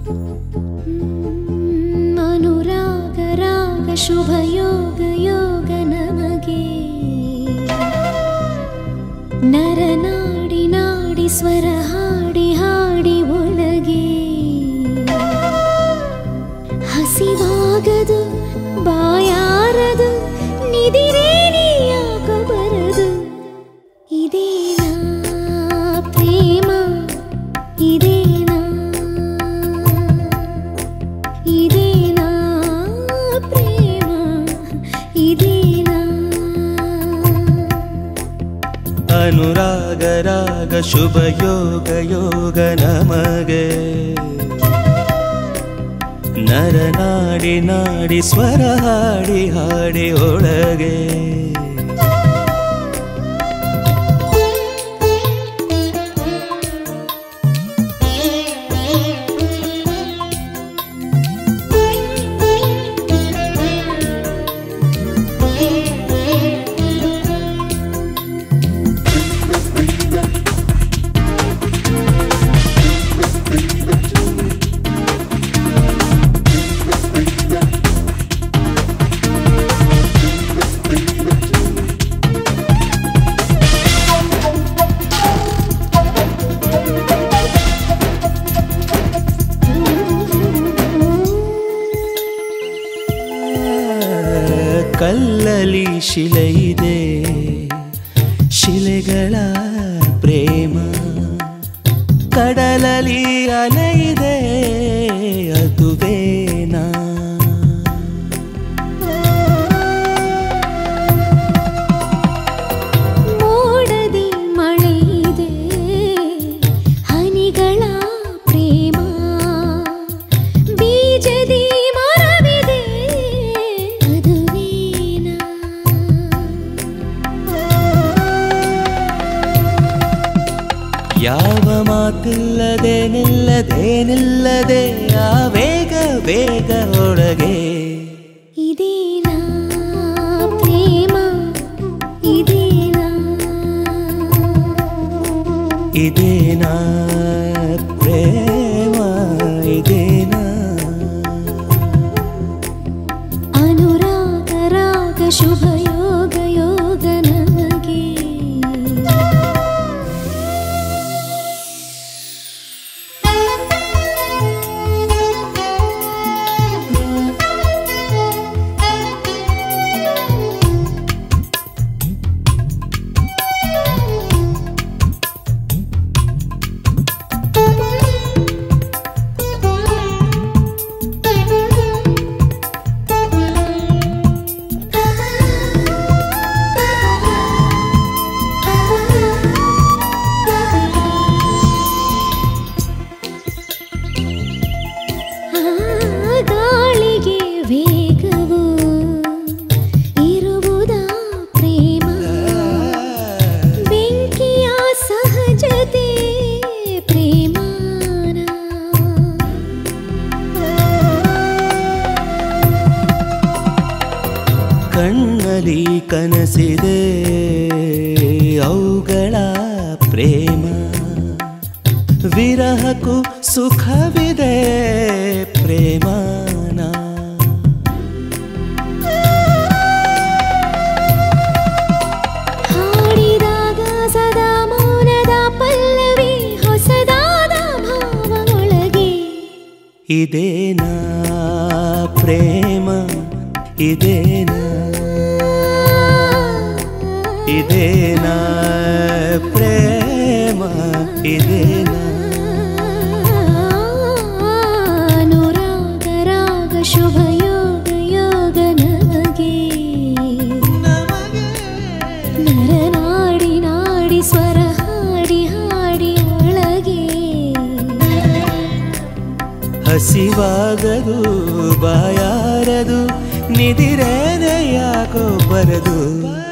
ಅನುರಾಗ ರಾಗ ಶುಭ ಯೋಗ ಯೋಗ ನಮಗೆ ನರನಾಡಿ ನಾಡಿ ಸ್ವರ ಹಾಡಿ ಹಾಡಿ ಒಳಗೆ ಹಸಿವಾಗದು ಬಾಯಾರದು ನಿದಿರೇನಿಯಾಗ ಬರದು ಇದೇನಾ ಪ್ರೇಮ ಇದೇನಾ ಇದೇನಾ ಪ್ರೇಮ ಇದೇನಾ ಅನುರಾಗ ರಾಗ ಶುಭ ಯೋಗ ಯೋಗ ನಮಗೆ ನರನಾಡಿ ನಾಡಿ ಸ್ವರ ಹಾಡಿ ಹಾಡಿ ಒಳಗೆ ಕಲ್ಲಲಿ ಶಿಲೆ ಇದೆ ಶಿಲೆಗಳ ಪ್ರೇಮ ಕಡಲಲಿ ಅಲೆ ಇದೆ ಅದುವೇನಾ ಮೋಡದಿ ಮಳೆ ಇದೆ ಹನಿಗಳ ಪ್ರೇಮ ಬೀಜದಿ ಮರವಿದೆ ಅದುವೇನಾ ಯಾವ ಮಾತಿಲ್ಲದೆ ನಿಲ್ಲದೆ ನಿಲ್ಲದೆ ಆ ವೇಗ ವೇಗ ಒಳಗೆ ಇದೇನಾ ಪ್ರೇಮ ಇದೇನಾ ಇದೇನಾ ಪ್ರೇಮ ಇದೇನಾ ಅನುರಾಗ ರಾಗ ಶುಭ ಯೋಗ ಯೋಗ ನಮಗೆ ಗಾಳಿಗೆ ವೇಗವು ಇರುವುದಾ ಪ್ರೇಮ ಬೆಂಕಿಯ ಸಹಜತೆ ಪ್ರೇಮಾನ ಕಣ್ಣಲ್ಲಿ ಕನಸಿದೆ ಅವುಗಳ ಪ್ರೇಮ ವಿರಹಕ್ಕೂ ಸುಖವಿದೆ ಪ್ರೇಮಾನ ಹಾಡಿದಾಗ ಸದಾ ಮೌನದ ಪಲ್ಲವಿ ಹೊಸದಾದ ಭಾವ ಒಳಗೆ ಇದೇನಾ ಪ್ರೇಮ ಇದೇನಾ ಇದೇನಾ ಪ್ರೇಮ ಇದೇನಾ ಅನುರಾಗ ರಾಗ ಶುಭ ಯೋಗ ಯೋಗ ನಮಗೆ ನರನಾಡಿ ನಾಡಿ ಸ್ವರ ಹಾಡಿ ಹಾಡಿ ಒಳಗೆ ಹಸಿವಾಗದು ಬಾಯಾರದು ನಿದಿರೇನೆ ಯಾಕೋ ಬರದು